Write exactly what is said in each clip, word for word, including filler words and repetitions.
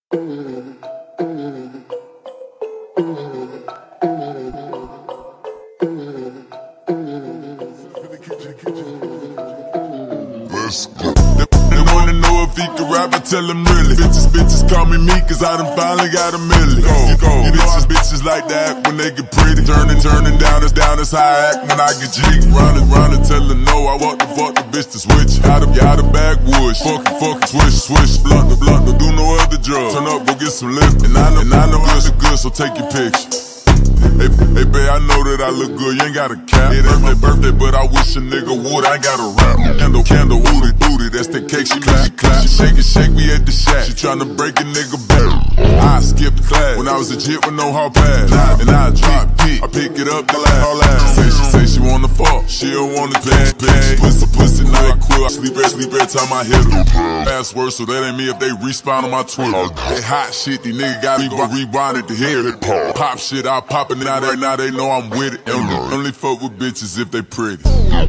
Let's go. They wanna know if he can rap, I tell him really. Bitches, bitches call me me, cause I done finally got a million. You go, you bitches, bitches like that when they get pretty. Turning, turning down, it's down, it's how I act when I get jiggy. Round and round and tell her no, I want the fuck the bitch to switch. Out of, out of backwoods, fuck it, fuck it, swish, swish. Blunt, the blunt, don't do no other drugs. Turn up, go get some lift. And I know, and I know good, good, so take your picture. Hey, hey, babe, I know that I look good, you ain't got a cap. It ain't my birthday, but I wish a nigga would, I ain't got a rap. Candle, candle, woody, booty, that's the cake, she clap, she clap. She shake it, shake me at the shack. She tryna break a nigga back. I skipped class when I was a jit with no hard pass. And I drop it, I pick it up, the last, all last. She say, she say she wanna fuck, she don't wanna bad, bad. Pussy, pussy, night quill, I sleep every, sleep every time I hit her. Password, so that ain't me if they respawn on my Twitter. They hot shit, these niggas got me rewind at the head. Pop shit, I pop it now, right now they know I'm with it. Only, only fuck with bitches if they pretty.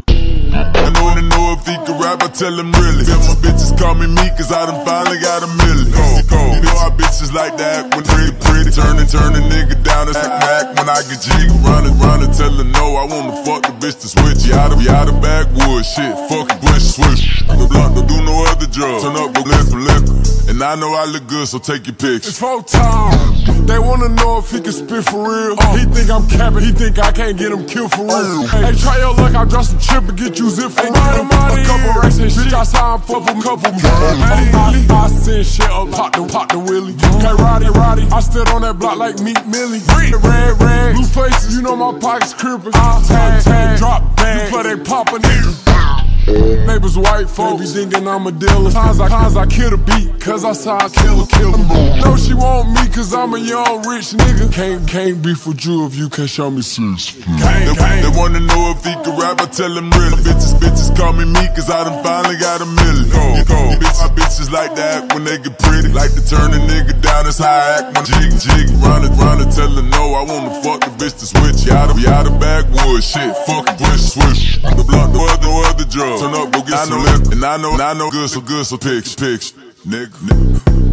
I know they know if he can rap, I tell him really. Feel my bitches call me me, cause I done finally got a million. You know how bitches like that when pretty, pretty. Turn and turn a nigga down and act back when I get jiggy. Round and round and tell her no, I wanna fuck the bitch to switch. You out of, you out of backwoods, shit, fuck it, push, switch. The blunt, don't do no other drugs. Turn up, go lift some liquor. And I know I look good, so take your picture. It's four time. They wanna know if he can spit for real. Uh, he think I'm capping, he think I can't get him killed for real. Hey, try your luck, I drop some chip and get you zip for real. A couple racks and shit, I saw him fuck a couple money. I send shit up, pop the, pop the willy. Okay, Roddy, Roddy, I stood on that block like Meek Millie. Red, red, blue faces, you know my pockets crippin'. Tag, tag, drop bag, you play they pop a nigga. Neighbors white folks, they thinking I'm a dealer. Times I, times I kill the beat, cause I saw I kill a killer. Know she want me, cause I'm a young rich nigga. Can't, can't beef with you if you can't show me six. They, they wanna know if he can rap, I tell him really. Bitches, bitches call me me, cause I done finally got a million. You know, bitch, my bitches like that when they get pretty. Like to turn a nigga down, that's how I act when jig, jig. Round and round and tell her no, I wanna fuck the bitch to switch. You out of, you out of backwoods, shit, fuck it, push, swish. The blunt, no other, no other drugs. Turn up, go get some liquor. And I know, and I know good, so good, so picture, picture, nigga, nigga.